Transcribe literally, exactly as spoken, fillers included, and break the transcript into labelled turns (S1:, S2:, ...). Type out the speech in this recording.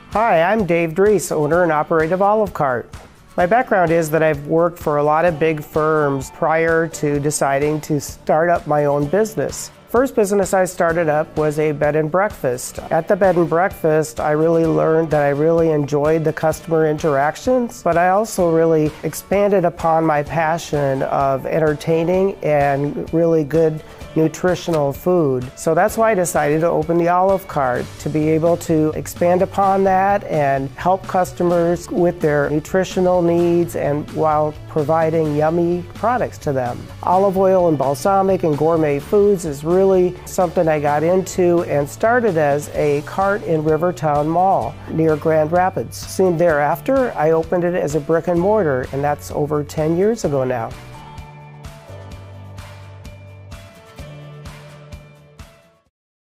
S1: Hi, I'm Dave Dries, owner and operator of Olive Cart. My background is that I've worked for a lot of big firms prior to deciding to start up my own business. First business I started up was a bed and breakfast. At the bed and breakfast, I really learned that I really enjoyed the customer interactions, but I also really expanded upon my passion of entertaining and really good nutritional food. So that's why I decided to open the Olive Cart, to be able to expand upon that and help customers with their nutritional needs and while providing yummy products to them. Olive oil and balsamic and gourmet foods is really something I got into and started as a cart in Rivertown Mall near Grand Rapids. Soon thereafter, I opened it as a brick and mortar, and that's over ten years ago now.